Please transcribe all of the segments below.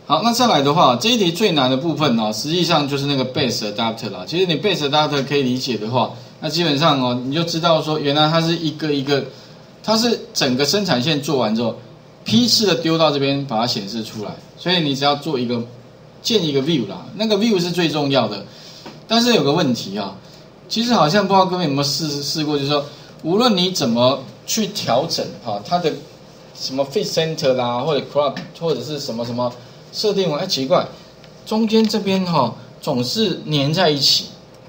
好，那再来的话，这一题最难的部分哦，实际上就是那个 base adapter 啦。其实你 base adapter 可以理解的话，那基本上哦，你就知道说，原来它是一个一个，它是整个生产线做完之后，批次的丢到这边把它显示出来。所以你只要做一个建一个 view 啦，那个 view 是最重要的。但是有个问题啊，其实好像不知道各位有没有试过，就是说，无论你怎么去调整哈，它的什么 fit center 啦，或者 crop 或者是什么什么。设定完，奇怪，中间这边总是粘在一起，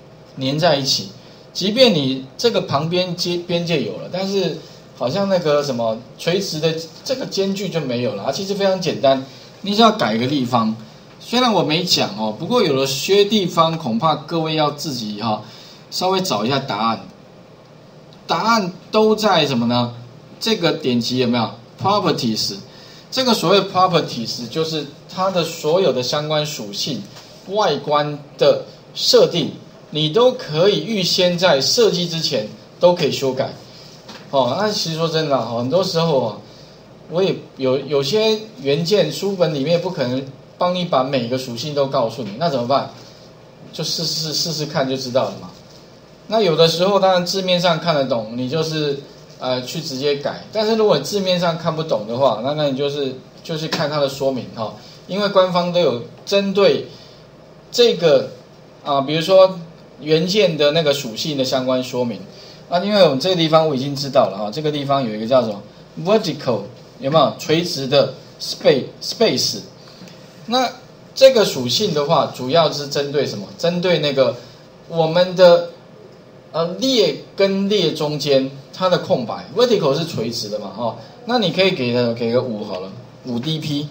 即便你这个旁边边界有了，但是好像那个什么垂直的这个间距就没有了。其实非常简单，你只要改一个地方。虽然我没讲不过有了些地方恐怕各位要自己稍微找一下答案。答案都在什么呢？这个点击有没有 properties？这个所谓 properties 就是它的所有的相关属性、外观的设定，你都可以预先在设计之前都可以修改。那其实说真的很多时候我也有些原件书本里面不可能帮你把每个属性都告诉你，那怎么办？就试试看就知道了嘛。那有的时候当然字面上看得懂，你就是去直接改，但是如果字面上看不懂的话，那你就是看它的说明因为官方都有针对这个比如说元件的那个属性的相关说明因为我们这个地方我已经知道了这个地方有一个叫什么 vertical 有没有垂直的 space？ 那这个属性的话，主要是针对什么？针对那个我们的列跟列中间它的空白 ，vertical 是垂直的嘛，那你可以给个5好了，5 dp，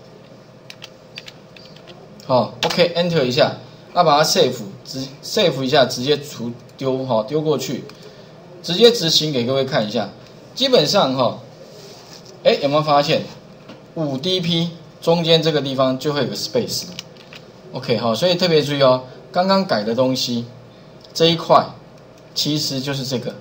OK Enter 一下，那把它 save 一下，直接丢过去，直接执行给各位看一下，基本上有没有发现5 dp 中间这个地方就会有个 space， OK 所以特别注意刚刚改的东西这一块。其实就是这个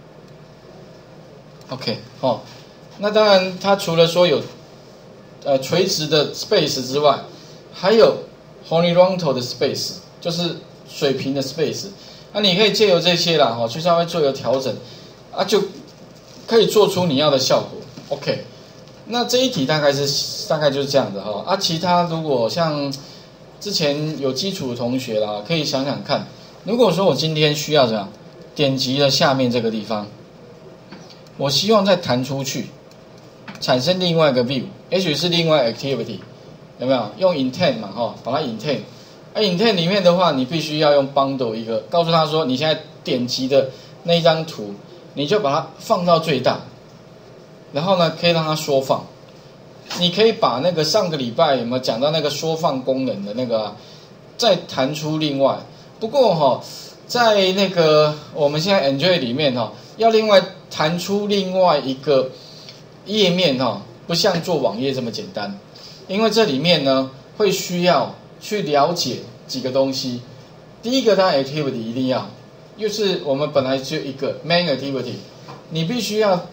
，OK 那当然它除了说有垂直的 space 之外，还有 horizontal 的 space， 就是水平的 space。那你可以借由这些啦去稍微做一个调整就可以做出你要的效果 ，OK。那这一题大概就是这样的其他如果像之前有基础的同学啦，可以想想看，如果说我今天需要怎样？点击了下面这个地方，我希望再弹出去，产生另外一个 view， 也许是另外 activity， 有没有？用 intent 嘛，把它 intent。intent 里面的话，你必须要用 bundle 一个，告诉他说你现在点击的那一张图，你就把它放到最大，然后呢，可以让它缩放。你可以把那个上个礼拜有没有讲到那个缩放功能的那个，再弹出另外。不过在那个我们现在 Android 里面要另外弹出另外一个页面不像做网页这么简单，因为这里面呢会需要去了解几个东西。第一个当然 activity 一定要，就是我们本来就一个 main activity， 你必须要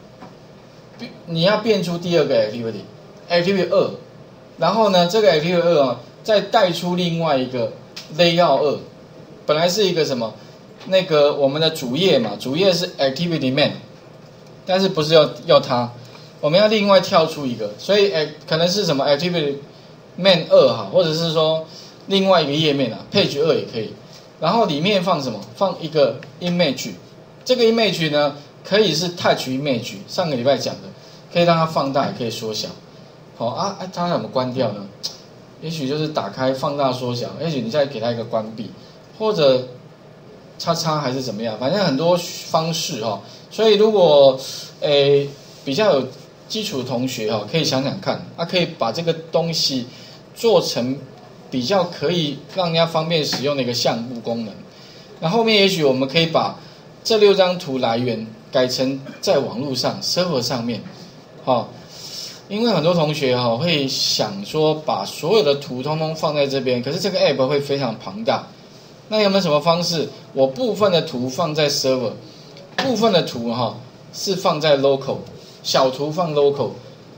变出第二个 activity 2，然后呢这个 activity 2再带出另外一个 layout 2。本来是一个什么？那个我们的主页嘛，主页是 activity main， 但是不是要它，我们要另外跳出一个，所以可能是什么 activity main 2或者是说另外一个页面page 2也可以。然后里面放什么？放一个 image， 这个 image 呢可以是 touch image， 上个礼拜讲的，可以让它放大，也可以缩小。它怎么关掉呢？也许就是打开放大缩小，也许你再给它一个关闭。或者叉还是怎么样，反正很多方式所以如果比较有基础的同学可以想想看，可以把这个东西做成比较可以让人家方便使用的一个相簿功能。那后面也许我们可以把这6张图来源改成在网络上 server 上面因为很多同学会想说把所有的图通通放在这边，可是这个 app 会非常庞大。那有没有什么方式？我部分的图放在 server， 部分的图是放在 local， 小图放 local，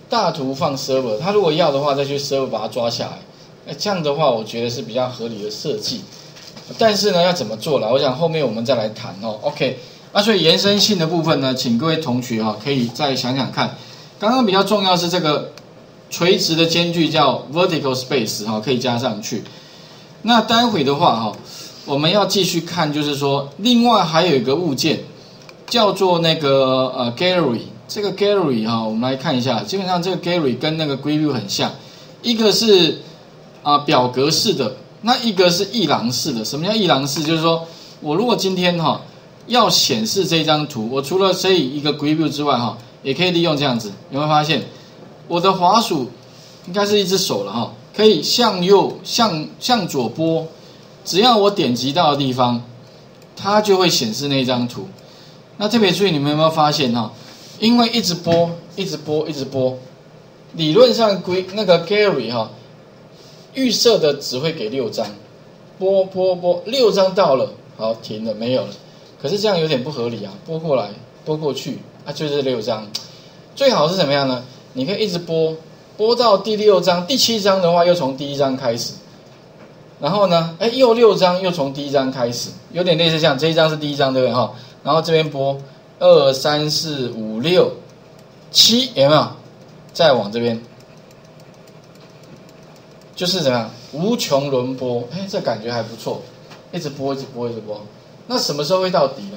大图放 server， 他如果要的话再去 server 把它抓下来，这样的话我觉得是比较合理的设计。但是呢，要怎么做啦？我想后面我们再来谈哦。OK， 所以延伸性的部分呢，请各位同学可以再想想看。刚刚比较重要是这个垂直的间距叫 vertical space 可以加上去。那待会的话我们要继续看，就是说另外还有一个物件叫做那个gallery。这个 gallery 我们来看一下，基本上这个 gallery 跟那个 grid view 很像，一个是表格式的，那一个是一栏式的。什么叫一栏式？就是说我如果今天要显示这张图，我除了以一个 grid view 之外也可以利用这样子。有没有发现我的滑鼠应该是一只手了可以向右向左拨，只要我点击到的地方，它就会显示那张图。那特别注意，你们有没有发现因为一直拨，理论上那个 gallery 预设的只会给6张，拨6张到了，好停了，没有了。可是这样有点不合理拨过来拨过去就是6张。最好是怎么样呢？你可以一直拨到第6张，第7张的话又从第1张开始，然后呢又6张又从第1张开始，有点类似像这一张是第1张对不对然后这边拨2、3、4、5、6、7，有没有？再往这边，就是怎么样无穷轮播，这感觉还不错，一直拨。那什么时候会到底呢？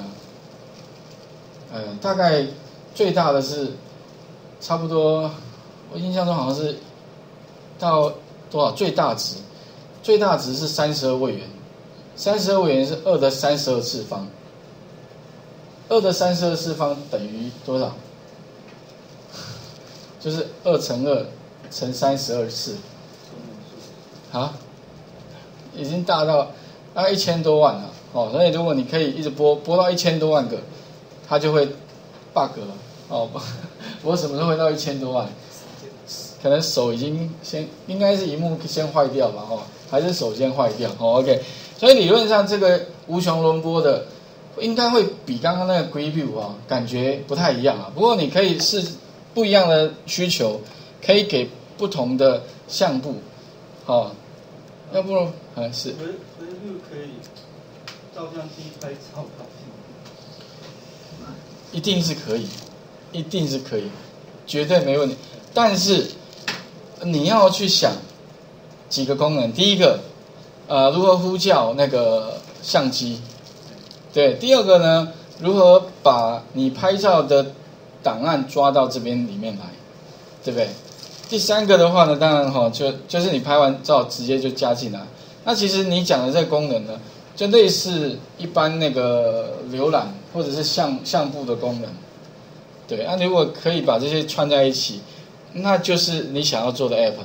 大概最大的是差不多，我印象中好像是到多少最大值？最大值是32位元，32位元是2的32次方。2的32次方等于多少？就是2乘2乘32次。已经大到1000多万了所以如果你可以一直拨到1000多万个，它就会 bug 了我什么时候会到1000多万？可能手已经应该是萤幕先坏掉吧还是手先坏掉OK。所以理论上这个无穷轮播的应该会比刚刚那个 grid view 感觉不太一样不过你可以是不一样的需求，可以给不同的相簿要不是 grid view 可以照相机拍照吧？ 一定是可以，绝对没问题。但是你要去想几个功能，第一个如何呼叫那个相机，对，第二个呢，如何把你拍照的档案抓到这边里面来，对不对？第三个的话呢，当然就是你拍完照直接就加进来。那其实你讲的这个功能呢，就类似一般那个浏览或者是相簿的功能，对。如果可以把这些串在一起，那就是你想要做的 app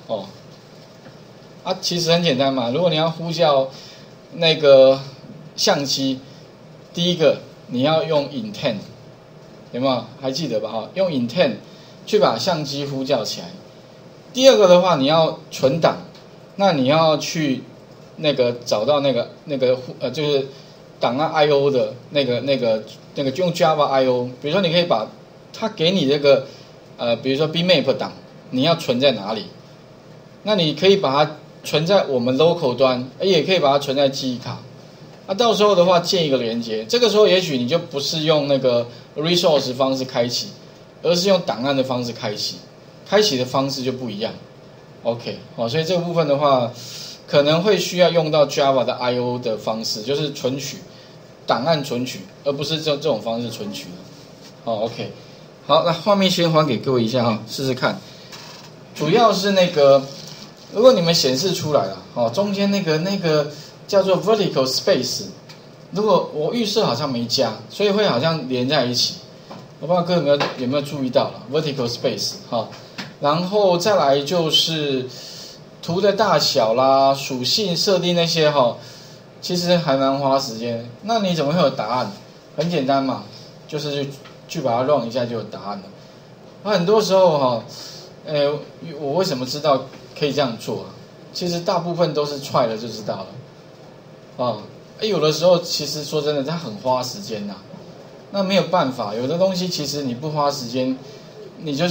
啦其实很简单嘛。如果你要呼叫那个相机，第一个你要用 intent， 有没有？还记得吧？用 intent 去把相机呼叫起来。第二个的话，你要存档，那你要去找到就是档案 I/O 的那个用 Java I/O， 比如说你可以把它给你这个比如说 Bitmap 档，你要存在哪里？那你可以把它存在我们 local 端，也可以把它存在记忆卡。到时候的话建一个连接，这个时候也许你就不是用那个 resource 方式开启，而是用档案的方式开启，开启的方式就不一样。OK， 所以这个部分的话，可能会需要用到 Java 的 I/O 的方式，就是存取档案存取，而不是这种方式存取。OK， 好，那画面先还给各位一下试试看。主要是如果你们显示出来了，中间那个叫做 vertical space， 如果我预设好像没加，所以会好像连在一起。我不知道各位有没有注意到了 vertical space 然后再来就是图的大小啦、属性设定那些其实还蛮花时间。那你怎么会有答案？很简单嘛，就是去把它 run 一下就有答案了。很多时候我为什么知道可以这样做其实大部分都是try了就知道了有的时候其实说真的它很花时间那没有办法，有的东西其实你不花时间，你就是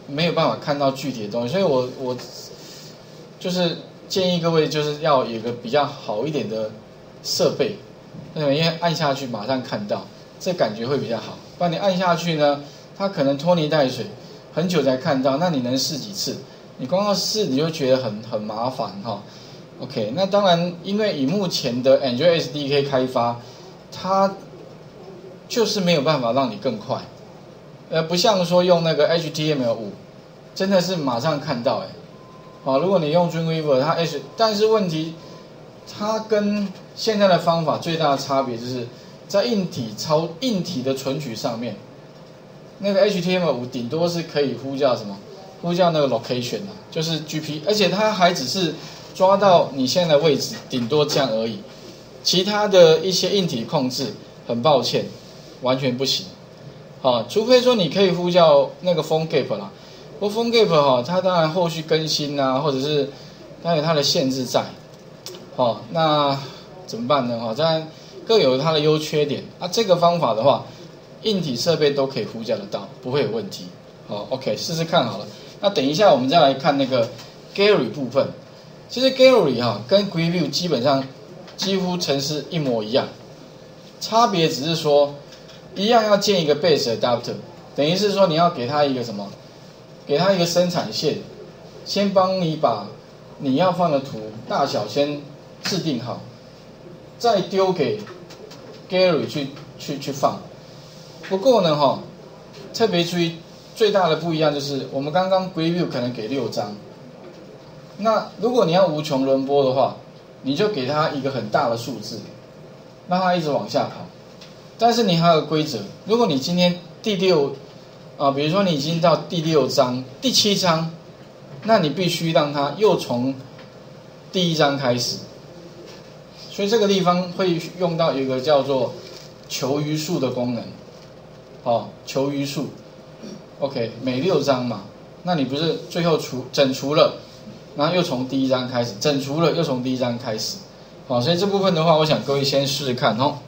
没有办法看到具体的东西，所以我就是建议各位就是要有一个比较好一点的设备，因为按下去马上看到，这感觉会比较好。不然你按下去呢，它可能拖泥带水，很久才看到，那你能试几次？你光要试你就觉得很麻烦哈。OK， 那当然，因为以目前的 Android SDK 开发，它就是没有办法让你更快，不像说用那个 HTML5， 真的是马上看到如果你用 Dreamweaver， 它但是问题，它跟现在的方法最大的差别就是在硬体的存取上面，那个 HTML5 顶多是可以呼叫什么？呼叫那个 location 就是 GP， 而且它还只是抓到你现在的位置，顶多这样而已。其他的一些硬体控制，很抱歉，完全不行。除非说你可以呼叫那个 PhoneGap 啦。不过 PhoneGap它当然后续更新啊，或者是它有它的限制在。那怎么办呢？当然各有它的优缺点。这个方法的话，硬体设备都可以呼叫得到，不会有问题。OK， 试试看好了。那等一下我们再来看那个 Gallery 部分。其实 Gallery 跟 Grid View 基本上几乎程式一模一样，差别只是说一样要建一个 Base Adapter， 等于是说你要给它一个什么？给它一个生产线，先帮你把你要放的图大小先制定好，再丢给 Gallery 去放。不过呢特别注意最大的不一样就是我们刚刚 Grid View 可能给6张，那如果你要无穷轮播的话，你就给它一个很大的数字，让它一直往下跑。但是你还有规则，如果你今天第6比如说你已经到第6章、第7章，那你必须让它又从第1章开始。所以这个地方会用到一个叫做求余数的功能。求余数 ，OK， 每6章嘛，那你不是最后整除了，然后又从第1章开始，整除了又从第1章开始。所以这部分的话，我想各位先试试看